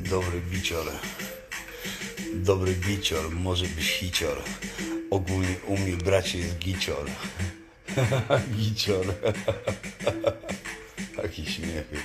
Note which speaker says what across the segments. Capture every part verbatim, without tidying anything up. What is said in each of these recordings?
Speaker 1: Dobry bicior. Dobry bicior, może być hicior. Ogólnie u mnie bracie jest gicior. Gicior. Takie śmiechy.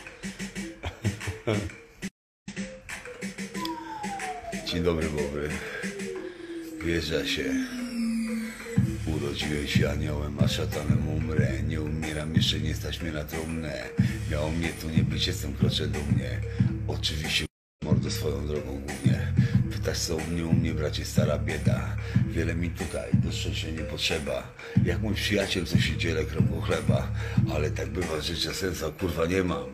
Speaker 1: Dzień dobry, Bobry. Wjeżdża się. Urodziłeś się aniołem, a szatanem umrę. Nie umieram, jeszcze nie stać mnie na trumnę. Miało mnie tu nie być, jestem kroczę do mnie. Oczywiście mordo swoją drogą głównie. Pytasz co u mnie, u mnie bracie stara bieda. Wiele mi tutaj do szczęścia nie potrzeba. Jak mój przyjaciel, co się dzielę kromką chleba. Ale tak bywa, że czasem sensa kurwa nie mam.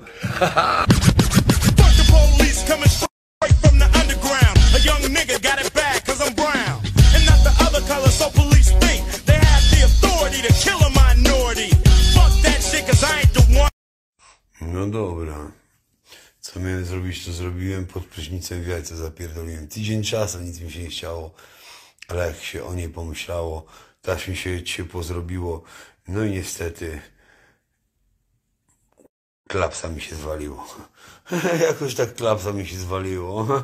Speaker 1: No dobra. Co miałem zrobić, to zrobiłem. Pod prysznicem w jajce zapierdoliłem. Tydzień czasu, nic mi się nie chciało. Ale jak się o niej pomyślało, też mi się ciepło zrobiło. No i niestety klapsa mi się zwaliło. Jakoś tak klapsa mi się zwaliło.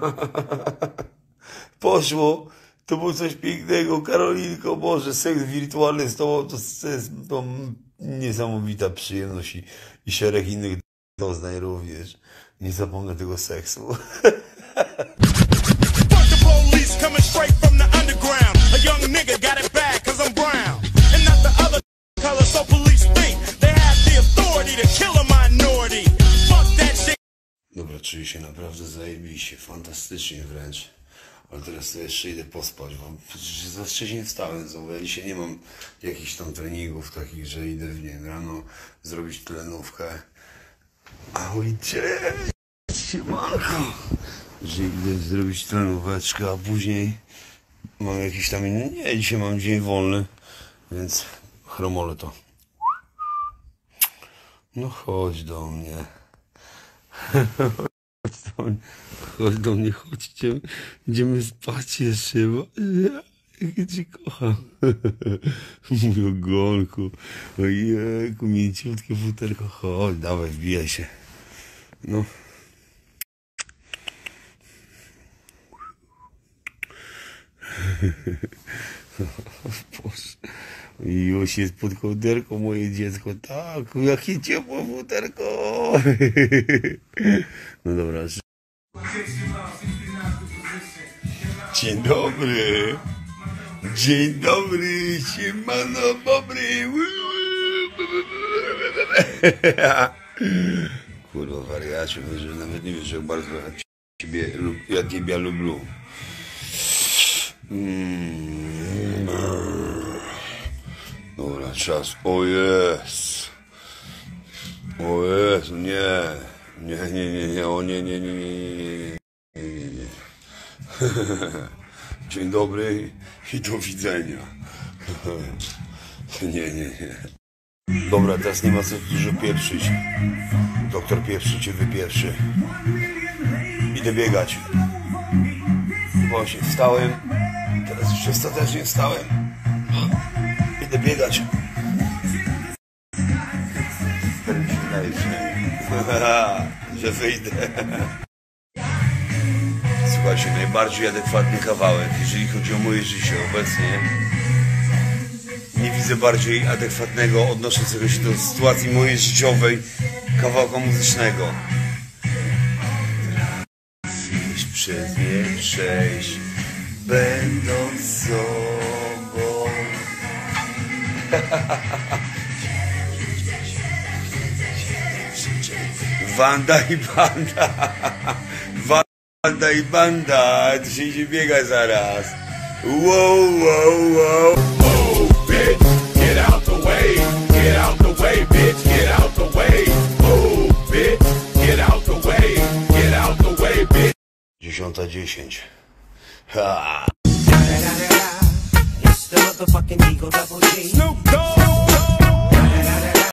Speaker 1: Poszło. To było coś pięknego. Karolinko, Boże, seks wirtualny z tobą to, to jest to niesamowita przyjemność i, i szereg innych doznań również. Nie zapomnę tego seksu. Dobra, czuję się naprawdę zajebiście, fantastycznie wręcz. Ale teraz to jeszcze idę pospać, bo przecież za wcześnie wstałem znowu. Ja dzisiaj nie mam jakichś tam treningów takich, że idę w nie rano zrobić tlenówkę. A ojcze, siemanko, że idę zrobić tlenóweczkę, a później mam jakiś tam inny, nie, dzisiaj mam dzień wolny, więc chromolę to. No chodź do mnie. Chodź do mnie, chodź do mnie, chodźcie, idziemy spać jeszcze, jak cię kocham. Mój ogonku, ojejku, mięciutkie futerko, chodź, dawaj, wbijaj się. No. Boże. Już jest pod kołderką moje dziecko, tak, jakie ciepłe futerko. No dobra. Dzień dobry. Dzień dobry, siemano Bobry. Kurwa wariacie, że nawet nie wiesz jak bardzo ja ciebie, ja ciebie lubię. Mm. Dobra, czas. O jest. O jest, nie. Nie, nie, nie, nie, o nie, nie, nie, nie, nie, nie, nie, nie. Dzień dobry i do widzenia. Nie, nie, nie. Dobra, teraz nie ma co dużo pieprzyć. Doktor pieprzy cię wypieprzy. Idę biegać. Właśnie wstałem. Teraz już ostatecznie wstałem. Idę biegać. Że wyjdę. Słuchajcie, najbardziej adekwatny kawałek, jeżeli chodzi o moje życie obecnie. Nie widzę bardziej adekwatnego, odnoszącego się do sytuacji mojej życiowej, kawałka muzycznego. Trafisz przez nie przejść, będąc sobą. Wanda i banda. Wanda i banda. To się idzie biegać zaraz. Wow, wow, wow.
Speaker 2: Move, bitch, get out the way. Get out the way, bitch, get out the way. Move, bitch, get out the way. Get out the way, bitch.
Speaker 1: Dziesiąta dziesięć. Ha.
Speaker 3: It's the motherfucking Eagle Double G.
Speaker 2: Snoop Dogg.